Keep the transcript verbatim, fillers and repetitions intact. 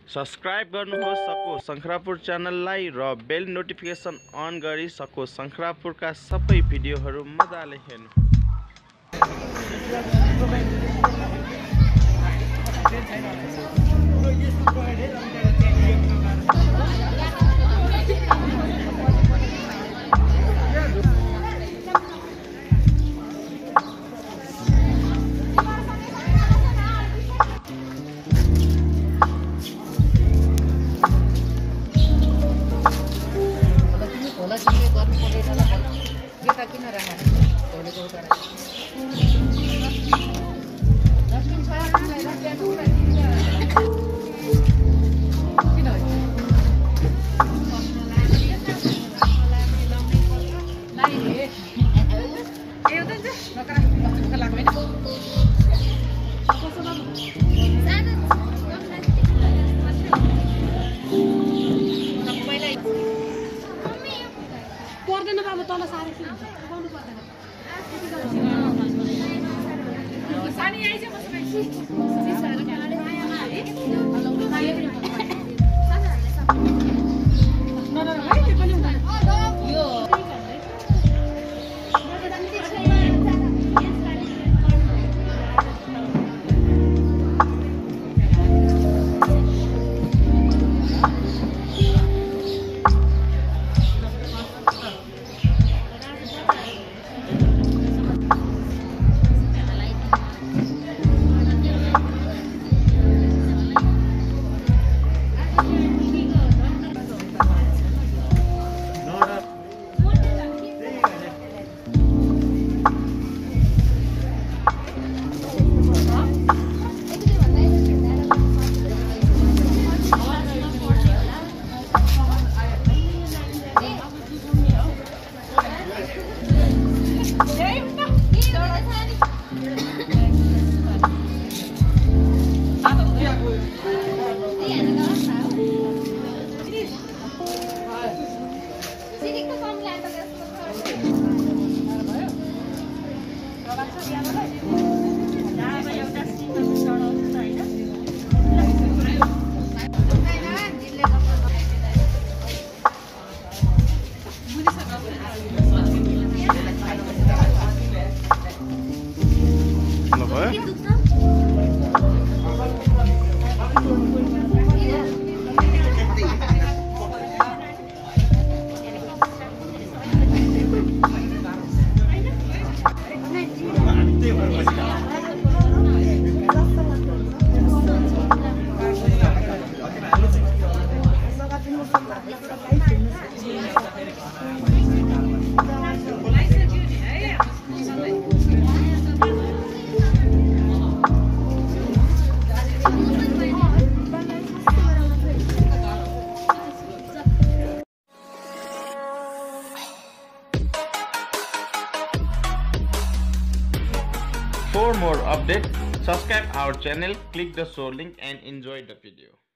Subscribe गर्नुहोस् सको शंखरापुर च्यानललाई र बेल नोटिफिकेसन अन गरी सको शंखरापुरका सबै भिडियोहरू मजाले हेर्नु। पर्दैन बाबु तल सारे गर्नु पर्दैन पानी आइछ बस्नु सिसाहरु खाले मायामा है न न है के पनि हुँदैन यो For more updates, subscribe our channel, click the show link and enjoy the video.